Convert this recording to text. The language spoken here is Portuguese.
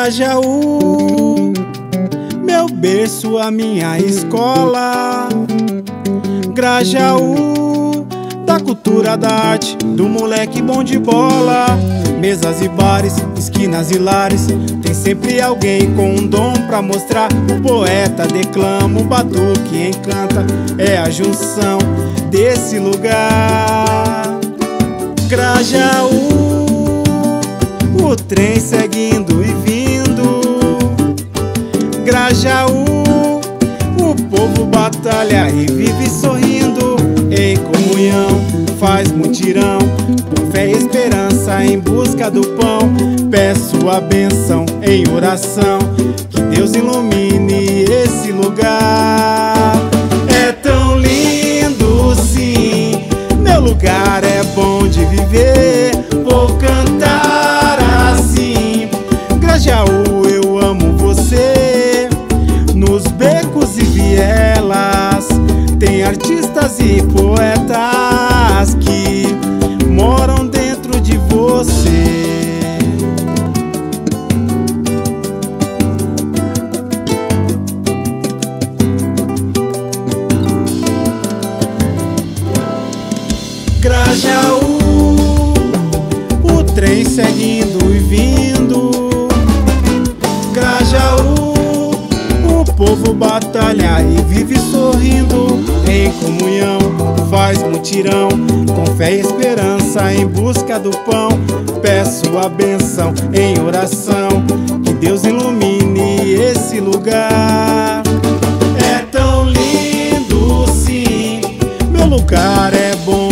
Grajaú, meu berço, a minha escola. Grajaú, da cultura, da arte, do moleque bom de bola. Mesas e bares, esquinas e lares, tem sempre alguém com um dom pra mostrar. O poeta declama, o batuque encanta, é a junção desse lugar. Grajaú, o trem seguindo e vindo. Grajaú, o povo batalha e vive sorrindo. Em comunhão faz mutirão, com fé e esperança em busca do pão. Peço a bênção em oração, que Deus ilumine esse lugar. É tão lindo, sim, meu lugar é bom de viver. Vou cantar assim: Grajaú, eu amo você. Nos becos e vielas tem artistas e poetas que moram dentro de você. Grajaú, o trem seguindo e vindo. Grajaú, o povo batalha e vive sorrindo. Em comunhão faz mutirão, com fé e esperança em busca do pão. Peço a bênção em oração, que Deus ilumine esse lugar. É tão lindo, sim, meu lugar é bom